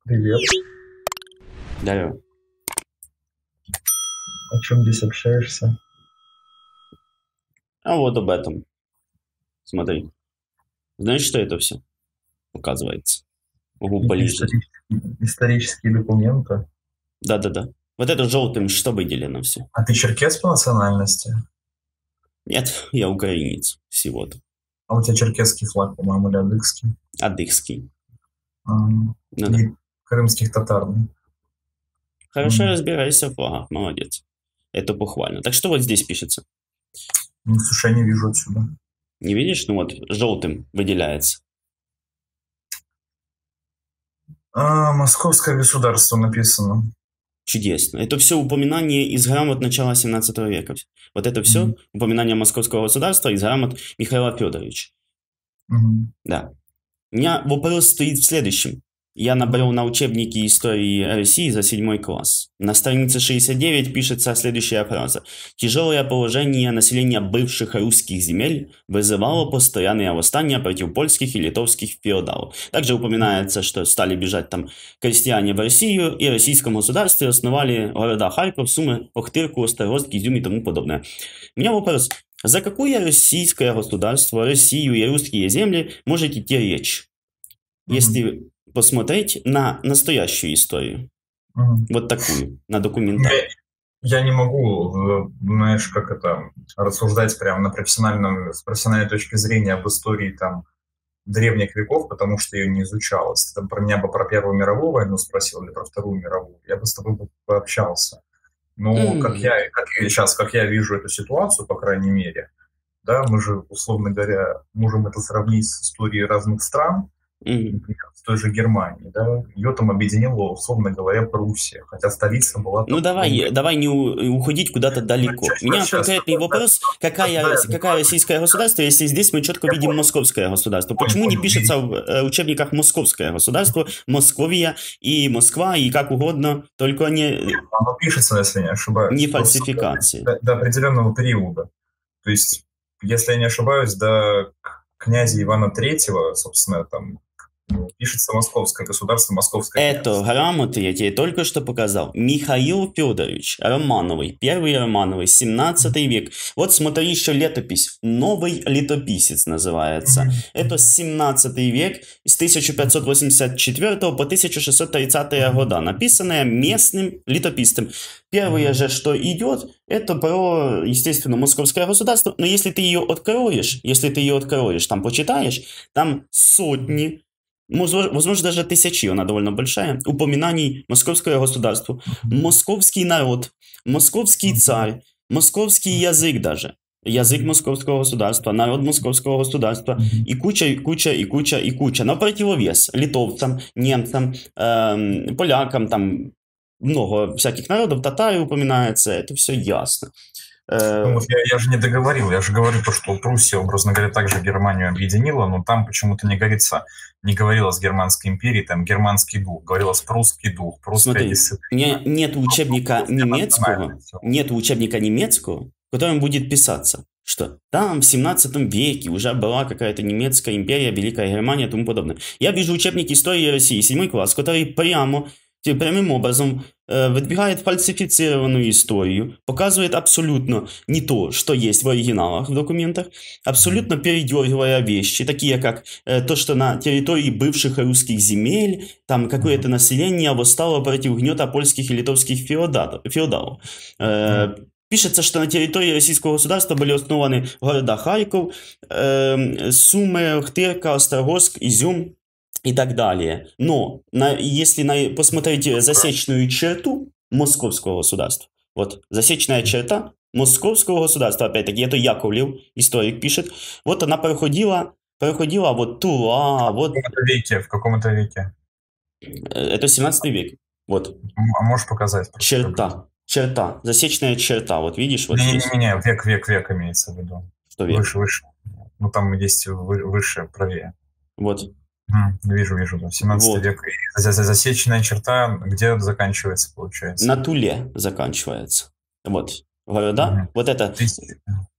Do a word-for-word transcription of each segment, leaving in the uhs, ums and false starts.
Привет. Да, О чем здесь общаешься? а вот об этом. Смотри. Знаешь, что это все оказывается? Могу Какие-то полижать. исторические, исторические документы. Да-да-да. Вот это желтым что выделено все? А ты черкес по национальности? Нет, я украинец всего-то. А у тебя черкесский флаг, по-моему, или адыгский? Адыгский. М, Ну да. И крымских татар, да? Хорошо М. разбираешься в флагах, молодец. Это похвально. Так что вот здесь пишется? Ну, слушай, я не вижу отсюда. Не видишь? Ну вот желтым выделяется. А, Московское государство написано. Чудесно. Это все упоминание из грамот начала семнадцатого века. Вот это все Мгм. упоминание московского государства из грамот Михаила Федоровича. Мгм. Да. У меня вопрос стоит в следующем. Я набрел на учебнике истории России за седьмой класс. На странице шестьдесят девять пишется следующая фраза. Тяжелое положение населения бывших русских земель вызывало постоянные восстания против польских и литовских феодалов. Также упоминается, что стали бежать там крестьяне в Россию, и российском государстве основали города Харьков, Сумы, Охтырку, Острогожск, Изюм и тому подобное. У меня вопрос. За какое российское государство, Россию и русские земли может идти речь, Мгм. если посмотреть на настоящую историю? Мгм. Вот такую, на Я, документальную. я не могу, э, знаешь, как это, рассуждать прямо на профессиональном, с профессиональной точки зрения об истории там древних веков, потому что ее не изучалось. Ты там про меня бы про Первую мировую войну спросил или про Вторую мировую, я бы с тобой бы пообщался. Но как я, М, как я сейчас, как я вижу эту ситуацию, по крайней мере, да, мы же, условно говоря, можем это сравнить с историей разных стран, м. например, с той же Германии, да, ее там объединила, условно говоря, Пруссия, хотя столица была Ну там в давай, другом. давай не у- уходить куда-то Ну, далеко. У сейчас, меня сейчас, конкретный вопрос, какая, дай, Рос- какая российское государство, если здесь мы четко я видим понял, московское государство? понял, Почему не понял. пишется в э, учебниках московское государство, Московия и Москва, и как угодно, только не, Оно пишется, если не не ошибаюсь, просто фальсификации? до, до определенного периода. То есть, если я не ошибаюсь, до к- князя Ивана Третьего, собственно, там ну, пишется Московское государство, Московское Это княжество. грамоты я тебе только что показал. Михаил Федорович Романовый, первый Романовый, семнадцатый век. Вот смотри еще летопись. Новый летописец называется. Мгм. Это семнадцатый век, с тысяча пятьсот восемьдесят четвёртого по тысяча шестьсот тридцатые года. Написанное местным летописцем. Первое же, что идет, это про, естественно, московское государство. Но если ты ее откроешь, если ты ее откроешь, там почитаешь, там сотни, Возможно, возможно, даже тысячи, она довольно большая, упоминаний московского государства, московский народ, московский царь, московский язык даже, язык московского государства, народ московского государства, и куча, и куча, и куча, и куча. На противовес литовцам, немцам, эм, полякам, там много всяких народов, татары упоминается, это все ясно. Ну, Э, вот я, я же не договорил. Я же говорю то, что Пруссия, образно говоря, также Германию объединила, но там почему-то не говорится, не говорилось германской империи, там германский дух, говорилось прусский дух, прусская Смотри, дисциплина, не, нет учебника русская немецкого, национальность. нет учебника немецкого, в котором будет писаться, что там в семнадцатом веке уже была какая-то немецкая империя, Великая Германия и тому подобное. Я вижу учебник истории России, седьмой класс, который прямо, те- прямым образом э, выдвигает фальсифицированную историю, показывает абсолютно не то, что есть в оригиналах в документах, абсолютно передергивая вещи, такие как э, то, что на территории бывших русских земель там какое-то население восстало против гнета польских и литовских феодалов. феодалов. Э, Пишется, что на территории российского государства были основаны города Харьков, э, Сумы, Охтырка, Острогожск, Изюм и так далее. Но на, если на, посмотреть засечную черту московского государства, вот засечная черта московского государства, опять-таки, это Яковлев, историк, пишет, вот она проходила, проходила вот Тула, В вот каком-то веке, в каком-то веке. э, это семнадцатый век, вот М, А можешь показать просто приблизительно? черта, черта, засечная черта, вот видишь, вот здесь, Не-не-не, век, век, век имеется в виду. что век, Выше, выше. Ну, там есть вы- выше, правее. вот, М, Вижу, вижу, да. семнадцатый вот, век. И за- за- засеченная черта, где заканчивается, получается? на Туле заканчивается, вот, города, Мгм. вот это Тысяч.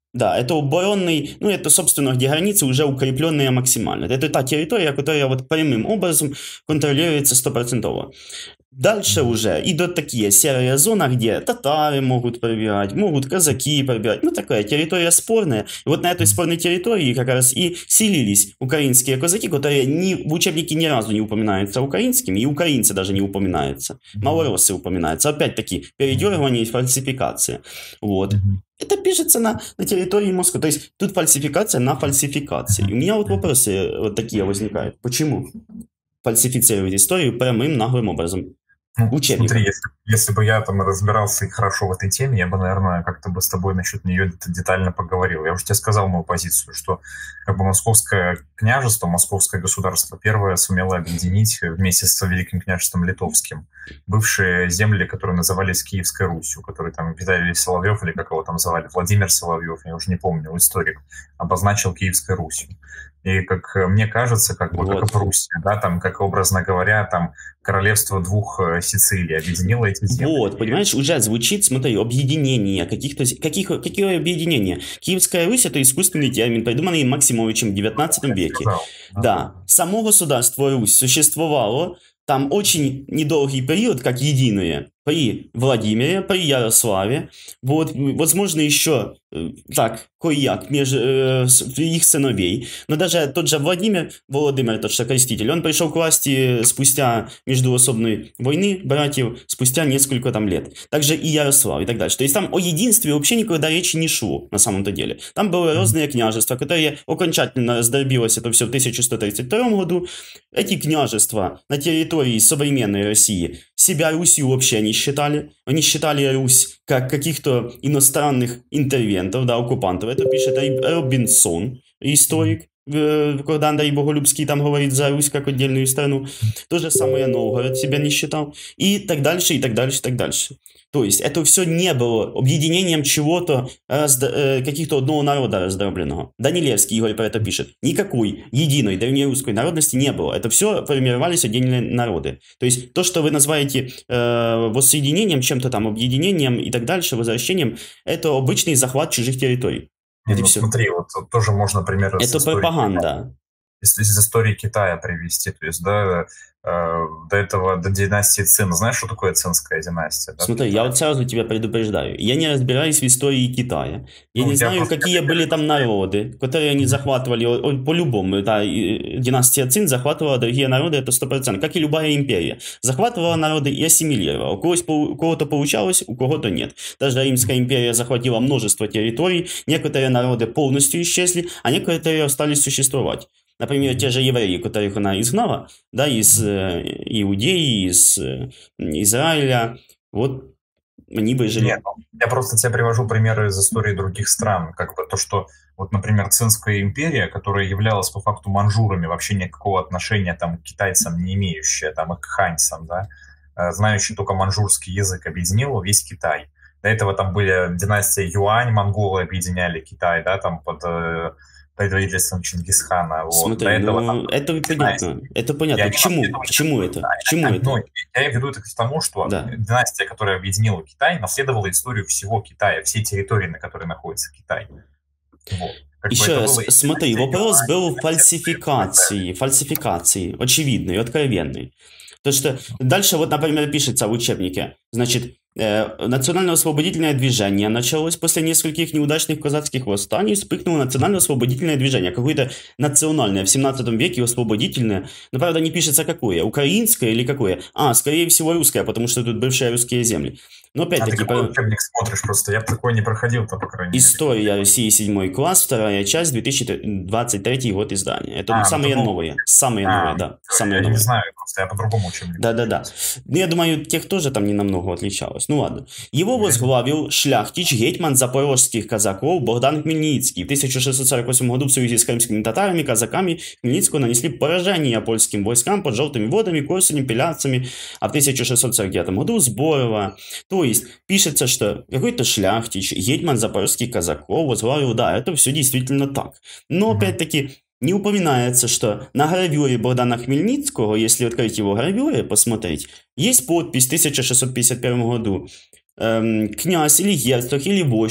Да, это оборонный, ну, это, собственно, где границы уже укрепленные максимально. Это та территория, которая вот прямым образом контролируется стопроцентово. Дальше уже идут такие серые зоны, где татары могут пробирать, могут казаки пробирать. Ну, такая территория спорная. И вот на этой спорной территории как раз и селились украинские казаки, которые ни, в учебнике ни разу не упоминаются украинскими, и украинцы даже не упоминаются. Малороссы упоминаются. Опять-таки, передергивание и фальсификация. Вот. Это пишется на, на территории Москвы. То есть тут фальсификация на фальсификации. И у меня вот вопросы вот такие возникают. Почему фальсифицировать историю прямым наглым образом? Ну, смотри, если, если бы я там разбирался и хорошо в этой теме, я бы, наверное, как-то бы с тобой насчет нее детально поговорил. Я уже тебе сказал мою позицию, что как бы Московское княжество, Московское государство первое сумело объединить вместе с Великим княжеством Литовским бывшие земли, которые назывались Киевской Русью, которые там Виталий Соловьев, или как его там звали, Владимир Соловьев, я уже не помню, историк, обозначил Киевской Русью. И, как мне кажется, как бы, вот. Как и Пруссия, да, там, как образно говоря, там, королевство двух Сицилий объединило эти земли. Вот, понимаешь, уже звучит, смотри, объединение, каких-то, каких, какие объединения? Киевская Русь — это искусственный термин, придуманный Максимовичем в девятнадцатом веке. Да, да, само государство Русь существовало там очень недолгий период, как единое, при Владимире, при Ярославе, вот, возможно, еще так, кое-як, между э, их сыновей, но даже тот же Владимир, Володимир, тот что креститель, он пришел к власти спустя междуусобной войны братьев, спустя несколько там лет, также и Ярослав и так дальше, то есть там о единстве вообще никогда речи не шло, на самом-то деле, там были разные княжества, которые окончательно раздробилось это все в тысяча сто тридцать втором году, эти княжества на территории современной России себя Русью вообще не считали, они считали Русь как каких-то иностранных интервентов, да, оккупантов. Это пишет Робинсон, историк, когда Андрей Боголюбский там говорит за Русь как отдельную страну. То же самое Новгород себя не считал. И так дальше, и так дальше, и так дальше. То есть это все не было объединением чего-то, разд... каких-то одного народа раздробленного. Данилевский Игорь про это пишет. Никакой единой древнерусской народности не было. Это все формировались отдельные народы. То есть то, что вы называете э, воссоединением, чем-то там, объединением и так дальше, возвращением, это обычный захват чужих территорий. Ну, смотри, вот, вот тоже можно пример. Это пропаганда. Из, из истории Китая привести, то есть, да, э, до этого, до династии Цин. Знаешь, что такое цинская династия? Да? Смотри, я вот сразу тебя предупреждаю. Я не разбираюсь в истории Китая. Я ну, не знаю, какие были там народы, которые они захватывали. По-любому, да, династия Цин захватывала другие народы, это сто процентов. Как и любая империя. Захватывала народы и ассимилировала. У кого-то получалось, у кого-то нет. Даже Римская империя захватила множество территорий. Некоторые народы полностью исчезли, а некоторые остались существовать. Например, те же евреи, которых она изгнала, да, из э, Иудеи, из э, Израиля, вот они бы жили. Нет, я просто тебе привожу примеры из истории других стран, как бы то, что, вот, например, Цинская империя, которая являлась по факту манжурами, вообще никакого отношения там к китайцам не имеющая, там, и к ханьцам, да, знающий только манжурский язык, объединила весь Китай. До этого там были династия Юань, монголы объединяли Китай, да, там под... предводительством Чингисхана. Вот. Смотри, этого, ну, там, это понятно. Это понятно. К чему? К чему это? Да, к чему я, это? Ну, я веду это к тому, что да. династия, которая объединила Китай, наследовала историю всего Китая, всей территории, на которой находится Китай. Вот. Как Еще раз, смотри, вопрос был в фальсификации, фальсификации, очевидной, откровенной. То, что дальше, вот, например, пишется в учебнике, значит, э, национально-освободительное движение началось после нескольких неудачных казацких восстаний, вспыхнуло национально-освободительное движение, какое-то национальное в семнадцатом веке освободительное, но, правда, не пишется какое, украинское или какое, а, скорее всего, русское, потому что тут бывшие русские земли. Но опять-таки... А ты какой учебник смотришь просто? Я бы такой не проходил-то, по крайней мере. История России, седьмой класс, вторая часть, две тысячи двадцать третий год издания. Это а, самые ну, новые, самые а, новые, да. Самые я новые. не знаю, просто я по-другому учебнику. Да-да-да. Я думаю, тех тоже там не намного отличалось. Ну ладно. Его возглавил шляхтич, гетьман запорожских казаков Богдан Хмельницкий. В тысяча шестьсот сорок восьмом году в союзе с крымскими татарами, казаками Хмельницкого нанесли поражение польским войскам под Желтыми водами, Корсунем, Пеляцами, а в тысяча шестьсот сорок девятом году Сборова. То есть, пишется, что какой-то шляхтич, гетьман запорожских казаков возглавил, да, это все действительно так. Но, опять-таки, не упоминается, что на гравюре Богдана Хмельницкого, если открыть его гравюры, посмотреть, есть подпись в тысяча шестьсот пятьдесят первом году. Эм, князь или герцог или вождь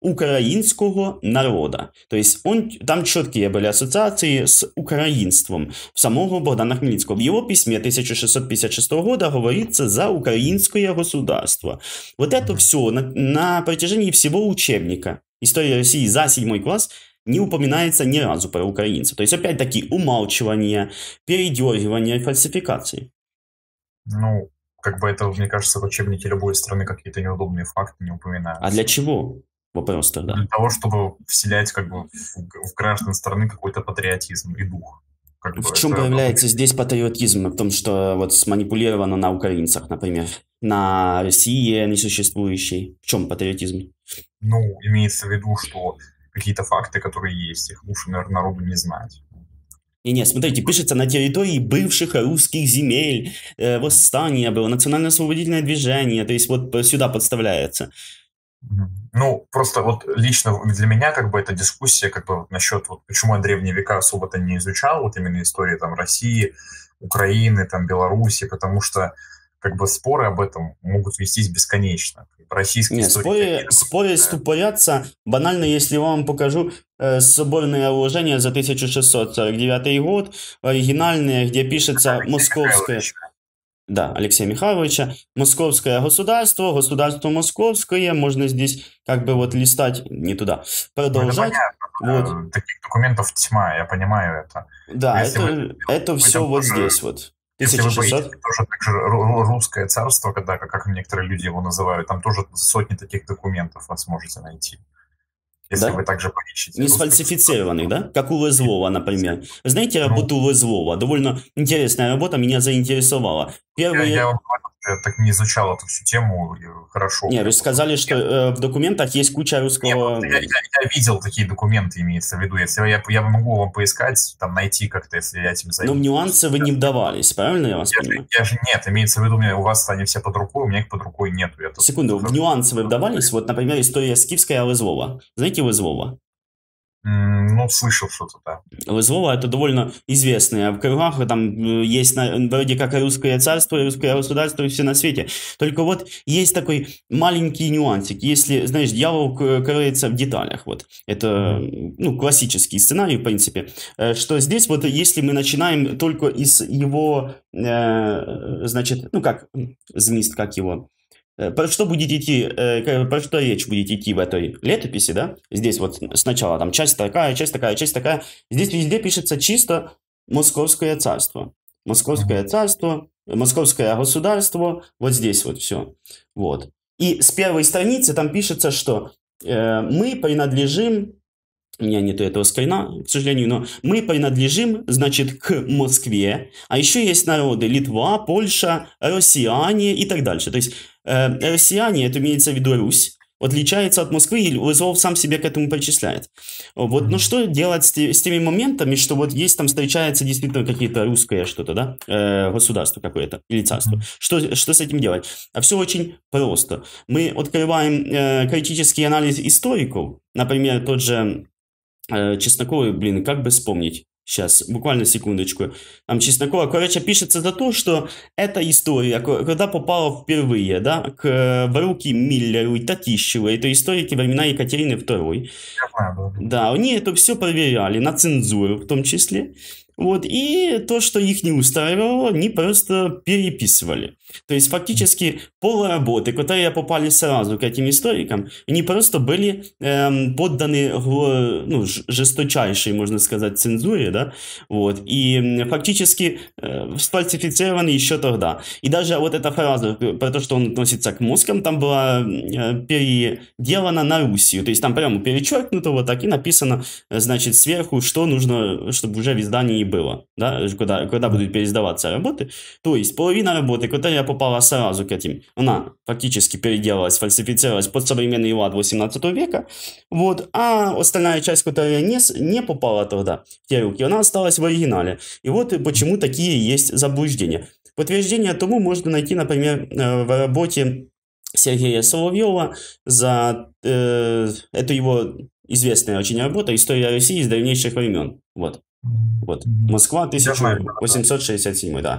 украинского народа. То есть он, там четкие были ассоциации с украинством самого Богдана Хмельницкого. В его письме тысяча шестьсот пятьдесят шестого года говорится за украинское государство. Вот это все на, на протяжении всего учебника «История России» за седьмой класс не упоминается ни разу про украинцев. То есть, опять-таки, умалчивание, передергивание, фальсификации. Ну, как бы это, мне кажется, в учебнике любой страны какие-то неудобные факты не упоминаются. А для чего? Вопрос тогда. Для того, чтобы вселять как бы в, в граждан страны какой-то патриотизм и дух. Как в бы чем это... проявляется здесь патриотизм? В том, что вот сманипулировано на украинцах, например, на России несуществующей. В чем патриотизм? Ну, имеется в виду, что какие-то факты, которые есть, их лучше, наверное, народу не знать. Не, не, смотрите, пишется на территории бывших русских земель, э, восстание было, национально-освободительное движение, то есть вот сюда подставляется. Ну, просто вот лично для меня как бы эта дискуссия как бы вот насчет вот почему я древние века особо-то не изучал, вот именно истории там России, Украины, там Беларуси, потому что как бы споры об этом могут вестись бесконечно. Российские Нет, споры, споры ступорятся. Банально, если я вам покажу э, соборное уложение за тысяча шестьсот сорок девятый год, оригинальное, где пишется московское... Да, Алексея Михайловича. Московское государство, государство московское. Можно здесь как бы вот листать не туда. Продолжать. Ну, вот. Таких документов тьма, я понимаю это. Да, это, вы, это все вот тоже, здесь вот. Если вы поедете тоже так же русское царство, когда, как некоторые люди его называют, там тоже сотни таких документов вы сможете найти. Если да? вы также поищете. Не сфальсифицированных, да? Как у Лозлова, например. Вы знаете работу ну, Лозлова? Довольно интересная работа, меня заинтересовала. Первые... Я, я, я так не изучал эту всю тему хорошо. Не, вы сказали, что э, в документах есть куча русского... Нет, я, я, я видел такие документы, имеется в виду. Если я, я могу вам поискать, там найти как-то, если я этим займусь. Но в нюансы вы не вдавались, правильно я вас я, понимаю? Я же нет, имеется в виду, у, меня, у вас они все под рукой, у меня их под рукой нету. Я Секунду, в нюансы вы вдавались? Вот, например, история скифская Лозлова. Знаете Лозлова? Ну, слышал что-то, да. Лозлова это довольно известное. В кругах там есть вроде как и русское царство, и русское государство, и все на свете. Только вот есть такой маленький нюансик. Если, знаешь, дьявол кроется в деталях. Вот. Это ну, классический сценарий, в принципе. Что здесь вот, если мы начинаем только из его, э, значит, ну как, змист, как его... Про что будет идти, про что речь будет идти в этой летописи, да? Здесь вот сначала там часть такая, часть такая, часть такая. Здесь везде пишется чисто Московское царство. Московское царство, Московское государство, вот здесь вот все. Вот. И с первой страницы там пишется, что э, мы принадлежим, у меня нету этого скрина, к сожалению, но мы принадлежим, значит, к Москве, а еще есть народы Литва, Польша, россияне и так дальше. То есть э, россияне, это имеется в виду Русь, отличается от Москвы, и Лозлов сам себя к этому причисляет. Вот, но что делать с, с теми моментами, что вот есть там встречается действительно какие-то русское что-то, да, э, государство какое-то или царство. Что, что с этим делать? А все очень просто. Мы открываем э, критический анализ историков, например, тот же Чесноковый, блин, как бы вспомнить? Сейчас, буквально секундочку. Там Чеснокова, короче, пишется за то, что эта история, когда попала впервые, да, к, в руки Миллеру и Татищеву, это историки времена Екатерины второй. Да, они это все проверяли, на цензуру в том числе. Вот, и то, что их не устраивало, они просто переписывали. То есть, фактически, полработы, которые попали сразу к этим историкам, они просто были эм, подданы ну, жесточайшей, можно сказать, цензуре, да, вот, и фактически э, сфальсифицированы еще тогда. И даже вот эта фраза про то, что он относится к москам, там была э, переделана на Руссию, то есть, там прямо перечеркнуто вот так и написано, значит, сверху, что нужно, чтобы уже в издании было, да, когда, когда будут переиздаваться работы. То есть половина работы, которая попала сразу к этим, она фактически переделалась, фальсифицировалась под современный лад восемнадцатого века, вот, а остальная часть, которая не, не попала тогда в те руки, она осталась в оригинале. И вот почему такие есть заблуждения. Подтверждение тому можно найти, например, в работе Сергея Соловьева за э, эту его известная очень работа «История России с древнейших времен». Вот. Вот. Москва, тысяча восемьсот шестьдесят седьмой, да.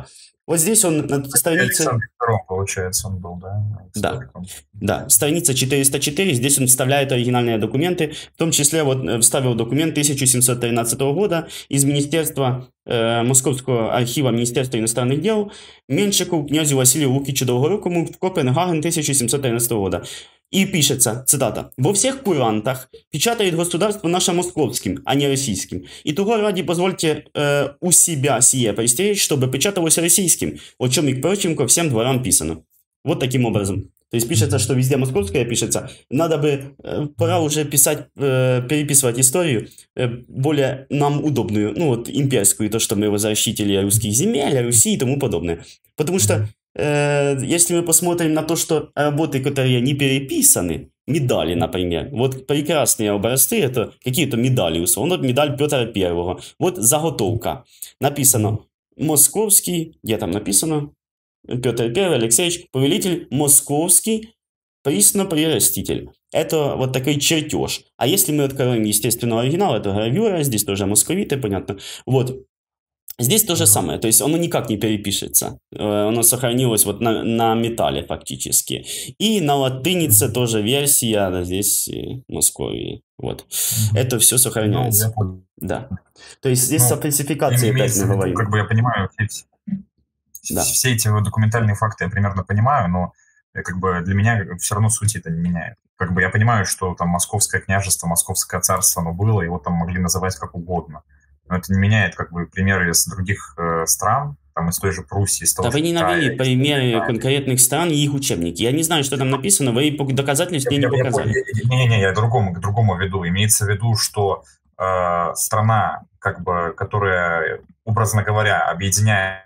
Вот здесь он на странице... Александр второй, получается, он был, да? Да, да, страница четыреста четыре, здесь он вставляет оригинальные документы, в том числе вот вставил документ тысяча семьсот тринадцатого года из Министерства, э, Московского архива Министерства иностранных дел Меншику князю Василию Лукичу Долгорукому в Копенгаген тысяча семьсот тринадцатого года. И пишется, цитата, «Во всех курантах печатает государство наше московским, а не российским. И того ради позвольте э, у себя сие пристеречь, чтобы печаталось российским, о чем и к прочим ко всем дворам писано». Вот таким образом. То есть пишется, что везде московское пишется. Надо бы, э, пора уже писать, э, переписывать историю э, более нам удобную, ну вот имперскую, то, что мы возвращители русских земель, Руси и тому подобное. Потому что э, если мы посмотрим на то, что работы, которые не переписаны, медали, например, вот прекрасные образцы, это какие-то медали, условно, вот медаль Петра Первого, вот заготовка, написано «Московский», где там написано? Петр Первый Алексеевич, повелитель московский, присно-прираститель. Это вот такой чертеж. А если мы откроем, естественно, оригинал, это гравюра, здесь тоже московиты, понятно. Вот. Здесь то же самое, то есть оно никак не перепишется. Оно сохранилось вот на, на металле фактически. И на латынице тоже версия, да, здесь Московии. Вот. Это все сохраняется. Ну, да. То есть здесь ну, фальсификации опять мы говорим. Как бы я понимаю, да. Все эти документальные факты я примерно понимаю, но как бы для меня все равно суть это не меняет. Как бы я понимаю, что там Московское княжество, Московское царство, оно было, его там могли называть как угодно. Но это не меняет как бы примеры из других э, стран, там из той же Пруссии, из того да же вы не навели примеры да. конкретных стран и их учебники. Я не знаю, что там написано, вы доказательств мне не показали. Не-не-не, я к другому, к другому веду. Имеется в виду, что э, страна, как бы, которая, образно говоря, объединяет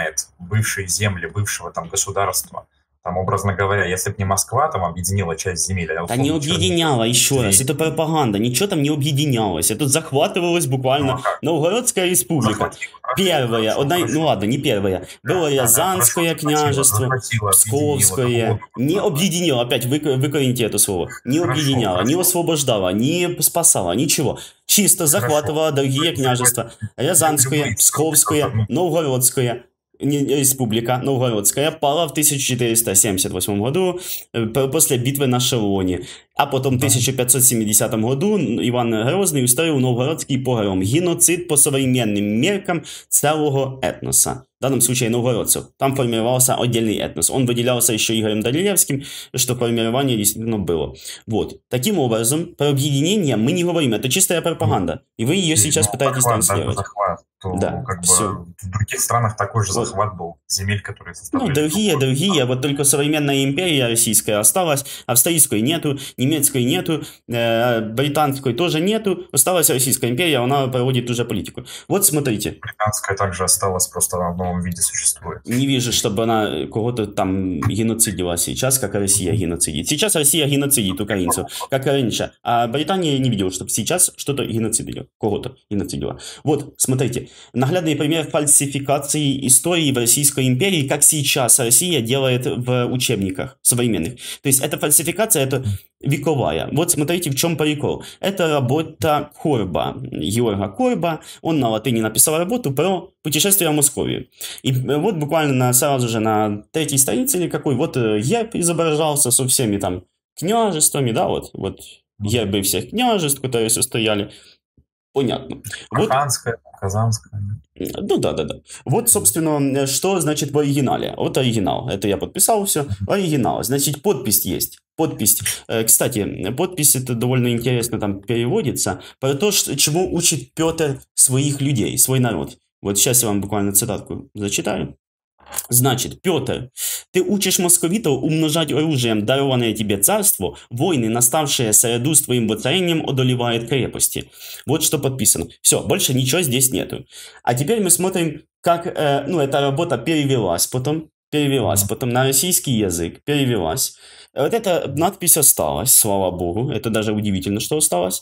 бывшие земли бывшего там государства, там, образно говоря, если бы не Москва там объединила часть земель... А да не объединяла, еще раз, это пропаганда, ничего там не объединялось, это захватывалось буквально. Ну, Новгородская республика, первая, одна, ну ладно, не первая, да, было Рязанское да, княжество, Псковское, не объединило, опять вы, выкорните это слово, не хорошо, объединяло, хорошо. Не освобождало, не спасало, ничего. Чисто захватывало другие княжества, Рязанское, Псковское, Новгородское. Республика Новгородская пала в тысяча четыреста семьдесят восьмом году после битвы на Шелоне. А потом в тысяча пятьсот семидесятом году Иван Грозный устроил новгородский погром. Геноцид по современным меркам целого этноса. В данном случае новгородцев. Там формировался отдельный этнос. Он выделялся еще Игорем Данилевским, что формирование действительно было. Вот. Таким образом, про объединение мы не говорим. Это чистая пропаганда. И вы ее сейчас ну, пытаетесь захват, транслировать. Да, захват, то, да, как все. бы, в других странах такой же вот. Захват был. Земель, которые составляли... Ну, другие, другой. другие. Вот только современная империя российская осталась. Австрийской нету, немецкой нету, э, британской тоже нету. Осталась Российская империя, она проводит уже политику. Вот смотрите. Британская также осталась, просто в новом виде существует. Не вижу, чтобы она кого-то там геноцидила сейчас, как Россия геноцидит. Сейчас Россия геноцидит украинцев, как и раньше. А Британия не видела, чтобы сейчас что-то геноцидило, кого-то геноцидило. Вот, смотрите. Наглядный пример фальсификации истории в Российской империи, как сейчас Россия делает в учебниках современных. То есть эта фальсификация, это вековая. Вот смотрите, в чем прикол. Это работа Корба, Георга Корба. Он на латыни написал работу про путешествие в Московию. И вот буквально на, сразу же на третьей странице или какой, вот герб изображался со всеми там княжествами, да, вот, вот гербы всех княжеств, которые состояли. Понятно. Казанская, вот, Казанская. Ну да, да, да. Вот, собственно, что значит в оригинале. Вот оригинал. Это я подписал все. Оригинал. Значит, подпись есть. Подпись. Кстати, подпись это довольно интересно там переводится. Про то, чему учит Петр своих людей, свой народ. Вот сейчас я вам буквально цитатку зачитаю. Значит, Петр, ты учишь московитов умножать оружием дарованное тебе царство, войны, наставшие среду с твоим воцарением, одолевают крепости. Вот что подписано. Все, больше ничего здесь нету. А теперь мы смотрим, как, э, ну, эта работа перевелась потом, перевелась потом на российский язык, перевелась. Вот эта надпись осталась, слава богу, это даже удивительно, что осталось.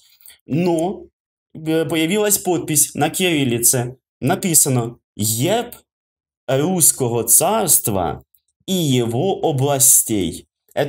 Но появилась подпись на кириллице, написано «Еб Русского царства и его областей».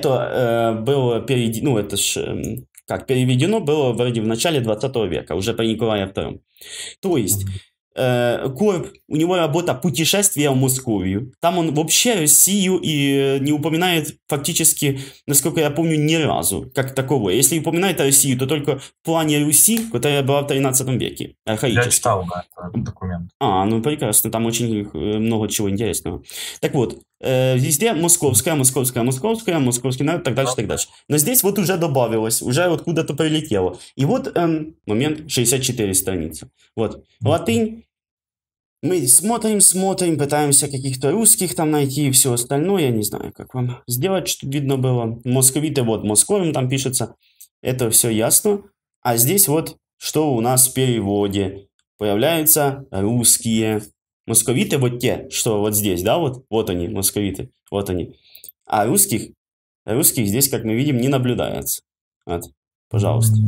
Это э, было переведено, ну это ж, э, как переведено было вроде в начале двадцатого века, уже при Николае Втором. То есть э, Корп, у него работа «Путешествие в Московию». Там он вообще Россию и не упоминает фактически, насколько я помню, ни разу, как таковое. Если упоминает Россию, то только в плане Руси, которая была в тринадцатом веке, архаически. Я читал, да, этот документ. А, ну прекрасно, там очень много чего интересного. Так вот, э, везде московская, московская, московская, московский народ, так дальше, так дальше. Но здесь вот уже добавилось, уже откуда-то прилетело. И вот эм, момент, шестьдесят четыре страницы. Вот, латынь. Мы смотрим, смотрим, пытаемся каких-то русских там найти и все остальное. Я не знаю, как вам сделать, чтобы видно было. Московиты, вот, Московим там пишется. Это все ясно. А здесь вот, что у нас в переводе. Появляются русские. Московиты вот те, что вот здесь, да, вот, вот они, московиты, вот они. А русских, русских здесь, как мы видим, не наблюдается. Вот, пожалуйста.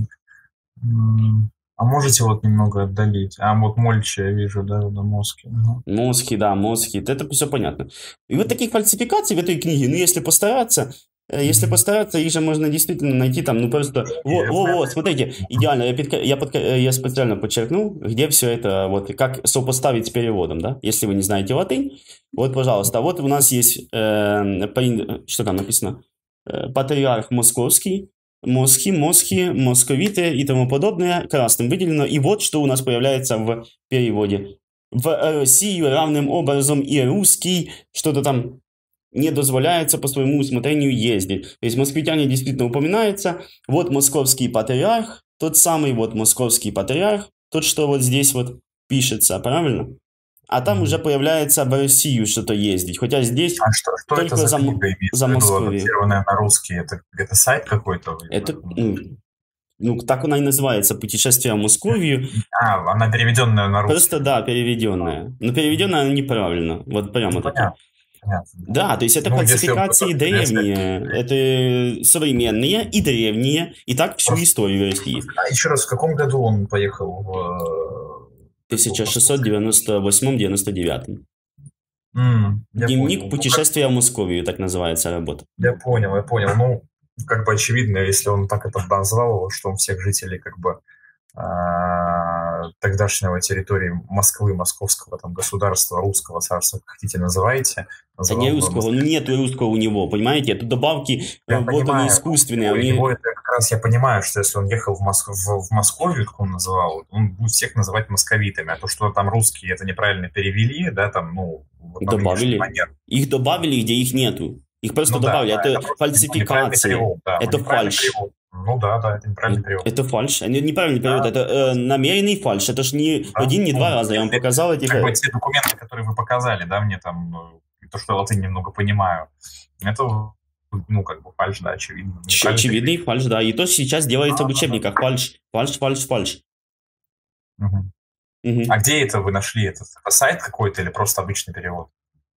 А можете вот немного отдалить? А вот Мольче я вижу, да, на мозге. Мозги, да, мозги, это все понятно. И вот таких фальсификаций в этой книге, ну, если постараться, если постараться, их же можно действительно найти там, ну, просто, вот, вот, вот, смотрите, идеально, я, подка... я, подка... я специально подчеркнул, где все это, вот, как сопоставить с переводом, да, если вы не знаете латынь, вот, пожалуйста, вот у нас есть, э, что там написано, э, патриарх московский, Мосхи, мосхи, московиты и тому подобное красным выделено. И вот что у нас появляется в переводе. В Россию равным образом и русский, что-то там не дозволяется по своему усмотрению ездить. То есть москвитяне действительно упоминаются. Вот московский патриарх, тот самый вот московский патриарх, тот, что вот здесь вот пишется, правильно? А там mm-hmm. уже появляется в Россию что-то ездить. Хотя здесь а что, что только это за, за, книга за Москву. Адаптированная на русский. Это, это сайт какой-то? Это, ну, ну, так она и называется «Путешествие в Московию». А, она переведенная на русский. Просто, да, переведенная. Но переведенная она неправильно. Вот прямо ну, таки. Понятно. Понятно. Да, то есть это ну, фальсификации древние, это современные и древние, и так всю Просто... историю России. А еще раз, в каком году он поехал в... тысяча шестьсот девяносто восьмом — девяносто девятом. Mm, Дневник понял. путешествия ну, как... в Московию, так называется работа. Я понял, я понял. Ну, как бы очевидно, если он так это назвал, что он всех жителей как бы тогдашнего территории Москвы, московского там государства, русского царства, как хотите называйте. Да не русского, ну нет русского у него, понимаете? Тут добавки, я вот понимаю, они искусственные. У они... него это как раз я понимаю, что если он ехал в, Моск... в, в Московию, как он называл, он будет всех называть московитами, а то, что там русские это неправильно перевели, да, там, ну... Добавили. Их добавили, где их нету. Их просто ну, добавили. Да, это, это фальсификация. Перевод, да, это фальшь. Перевод. Ну да, да, это неправильный перевод. Это фальшь. Это неправильный перевод, да. это э, намеренный фальшь. Это ж не да. один, не два раза. Я вам показал эти... Как бы те документы, которые вы показали, да, мне там, то, что я латынь немного понимаю, это, ну, как бы фальшь, да, очевидно. Очевидный фальшь, да. И то сейчас делается а, в учебниках. Да. Фальшь, фальшь, фальшь, фальшь. Угу. Угу. А где это вы нашли? Это, это сайт какой-то или просто обычный перевод?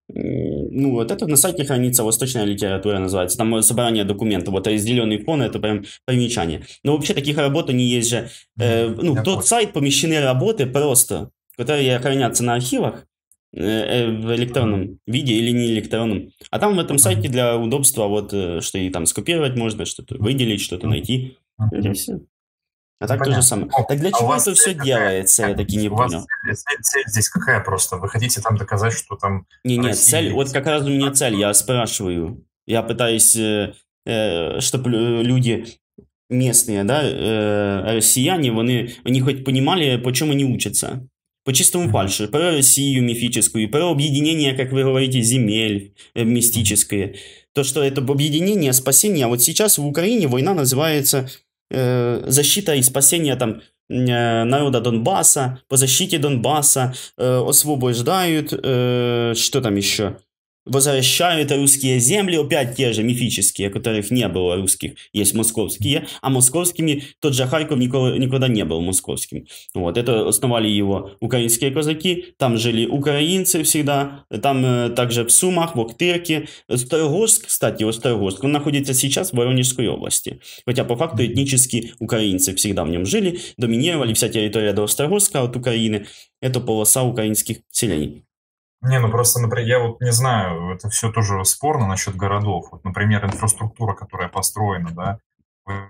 Ну, вот это на сайте хранится восточная литература, называется. Там собрание документов. Вот зеленый фон, это прям примечание. Но вообще таких работ не есть же. Э, ну, в тот сайт помещены работы просто, которые хранятся на архивах э, в электронном виде или не электронном. А там в этом сайте для удобства, вот, что и там скопировать можно, что-то выделить, что-то найти. Это все. А так Понятно. То же самое. Так для а чего это все какая? делается, я таки не у понял. Вас цель, цель здесь какая просто? Вы хотите там доказать, что там... Не, нет, цель, есть... вот как раз у меня цель, я спрашиваю. Я пытаюсь, э, э, чтобы люди местные, да, э, россияне, вони, они хоть понимали, по чему они учатся. По чистому mm-hmm. фальшу. Про Россию мифическую, про объединение, как вы говорите, земель э, мистическое. То, что это объединение, спасение. А вот сейчас в Украине война называется... защита и спасение там народа Донбасса, по защите Донбасса, э, освобождают, э, что там еще, возвращают русские земли, опять те же мифические, которых не было русских, есть московские, а московскими тот же Харьков никогда, никогда не был московским. Вот, это основали его украинские казаки, там жили украинцы всегда, там э, также в Сумах, в Охтырке. Острогожск, кстати, Острогожск, он находится сейчас в Воронежской области, хотя по факту этнически украинцы всегда в нем жили, доминировали, вся территория до Острогожска от Украины, это полоса украинских селений. Не, ну просто, например, я вот не знаю, это все тоже спорно насчет городов. Вот, например, инфраструктура, которая построена, да,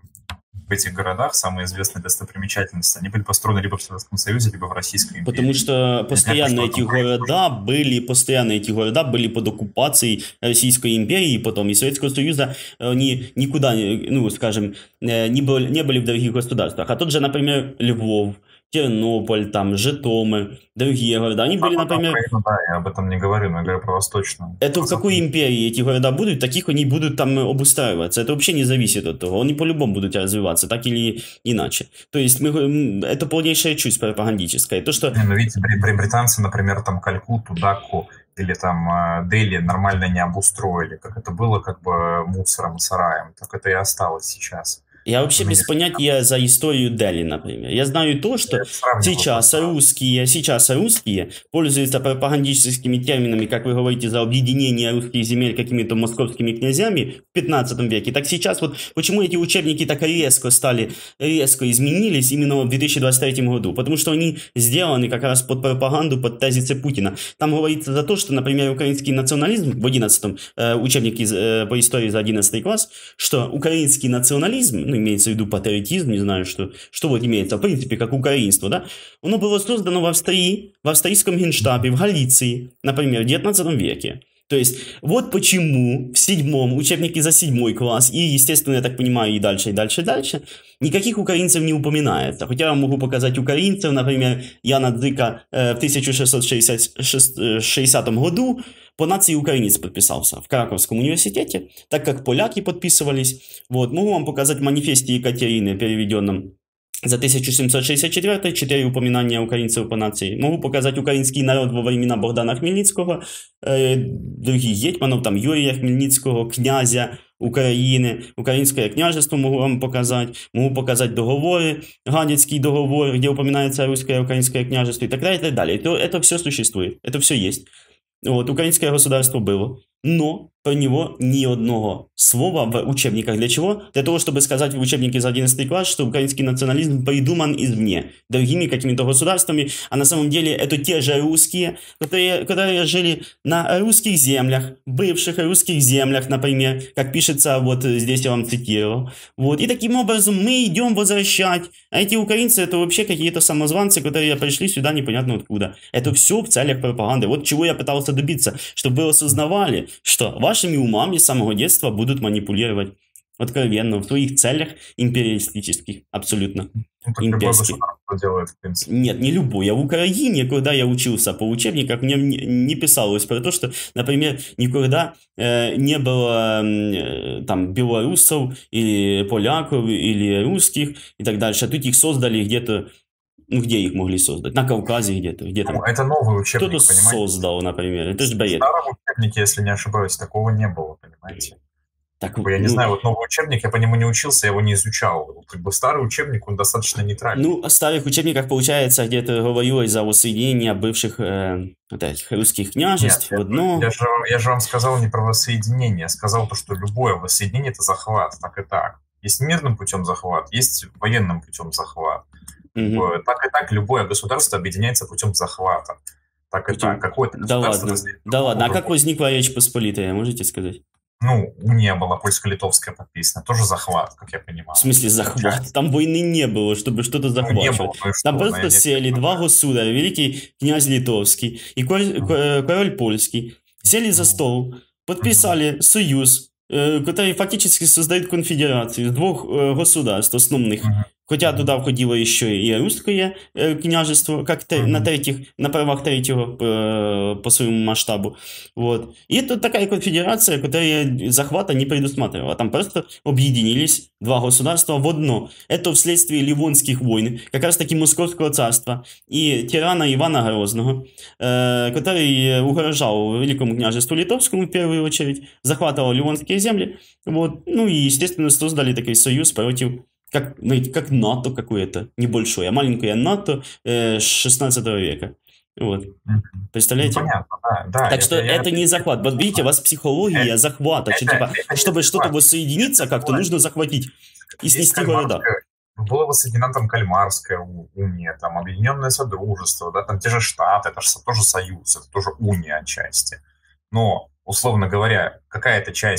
в этих городах самые известные достопримечательности, они были построены либо в Советском Союзе, либо в Российской империи. Потому что постоянно эти города были, постоянно эти города были под оккупацией Российской империи, потом и Советского Союза, они никуда, ну, скажем, не были, не были в других государствах. А тот же, например, Львов, Тернополь, там, Житомир, другие города, они были, например... Украину, да, я об этом не говорю, но я говорю про восточную. Это в какой империи эти города будут, таких они будут там обустраиваться. Это вообще не зависит от того. Они по-любому будут развиваться, так или иначе. То есть мы, это полнейшая чушь пропагандическая. То, что... Не, ну видите, британцы, например, там Калькутту, Дакку или там Дели нормально не обустроили. Как это было как бы мусором, сараем, так это и осталось сейчас. Я вообще без понятия за историю Дели, например. Я знаю то, что сейчас русские, сейчас русские пользуются пропагандическими терминами, как вы говорите, за объединение русских земель какими-то московскими князьями в пятнадцатом веке. Так сейчас вот почему эти учебники так резко стали, резко изменились именно в две тысячи двадцать третьем году? Потому что они сделаны как раз под пропаганду, под тезисы Путина. Там говорится за то, что, например, украинский национализм в одиннадцатом э, учебнике э, по истории за одиннадцатый класс, что украинский национализм, ну, имеется в виду патриотизм, не знаю, что, что вот имеется, в принципе, как украинство, да, оно было создано в Австрии, в австрийском генштабе, в Галиции, например, в девятнадцатом веке. То есть, вот почему в седьмом учебнике за седьмой класс, и, естественно, я так понимаю, и дальше, и дальше, и дальше, никаких украинцев не упоминается. Хотя я могу показать украинцев, например, Яна Дзика э, в тысяча шестьсот шестидесятом году по нации украинец подписался в Краковском университете, так как поляки подписывались. Вот, могу вам показать в манифесте Екатерины, переведенном за тысяча семьсот шестьдесят четвёртый, четыре упоминания украинцев по нации. Могу показать украинский народ во времена Богдана Хмельницкого, э, других гетьманов, там Юрия Хмельницкого, князя Украины, украинское княжество могу вам показать. Могу показать договоры, Гадяцкий договор, где упоминается русское и украинское княжество и так далее, и так далее. Это, это все существует, это все есть. Вот, украинское государство было, но про него ни одного слова в учебниках. Для чего? Для того, чтобы сказать в учебнике за одиннадцатый класс, что украинский национализм придуман извне, другими какими-то государствами, а на самом деле это те же русские, которые, которые жили на русских землях, бывших русских землях, например, как пишется, вот здесь я вам цитировал. Вот. И таким образом мы идем возвращать. А эти украинцы это вообще какие-то самозванцы, которые пришли сюда непонятно откуда. Это все в целях пропаганды. Вот чего я пытался добиться, чтобы вы осознавали, что вашими умами с самого детства будут манипулировать откровенно в своих целях империалистических, абсолютно. Ну, так любое государство делает, в принципе. Нет, не любое. А в Украине, когда я учился по учебникам, мне не писалось про то, что, например, никогда э, не было э, там белорусов или поляков или русских и так дальше. А тут их создали где-то. Ну, где их могли создать? На Кавказе где-то. где-то. Ну, это новый учебник, кто-то понимаете? Создал, например. Это же бред. В старом учебнике, если не ошибаюсь, такого не было, понимаете? Так, я ну, не знаю, вот новый учебник, я по нему не учился, я его не изучал. Как бы старый учебник, он достаточно нейтральный. Ну, в старых учебниках, получается, где-то говорилось за воссоединение бывших э, вот этих русских княжеств. Нет, в одно... я, же, я же вам сказал не про воссоединение, я сказал то, что любое воссоединение – это захват, так и так. Есть мирным путем захват, есть военным путем захват. Угу. Так и так любое государство объединяется путем захвата. Так и путем... так. Какое-то да ладно, да ладно. А как возникла Речь Посполитая, можете сказать? Ну, уния была польско-литовская подписана. Тоже захват, как я понимаю. В смысле захват? Там войны не было, чтобы что-то захватывать. Ну, ну, Там что, просто сели два государя, великий князь Литовский и король, mm. король польский. Сели за стол, подписали mm. союз, э, который фактически создает конфедерацию из двух э, государств основных. Mm. Хотя туда входило еще и русское э, княжество, как те, mm-hmm. на третьих, на правах третьего э, по своему масштабу. Вот. И это такая конфедерация, которая захвата не предусматривала. Там просто объединились два государства в одно. Это вследствие Ливонских войн, как раз таки Московского царства и тирана Ивана Грозного, э, который угрожал Великому княжеству Литовскому в первую очередь, захватывал ливонские земли. Вот. Ну и, естественно, создали такой союз против... Как, как НАТО какое-то, небольшое, а маленькое НАТО э, шестнадцатого века. Вот. Представляете? Ну, понятно, да, да. Так это, что я, это я, не захват. Вот видите, у вас психология это, захвата. Это, что, типа, это чтобы что-то воссоединиться, как-то нужно захватить и снести города. Было воссоединена там Кальмарская уния, там Объединенное Содружество, да, там те же Штаты, это же тоже союз, это тоже уния отчасти. Но, условно говоря, какая-то часть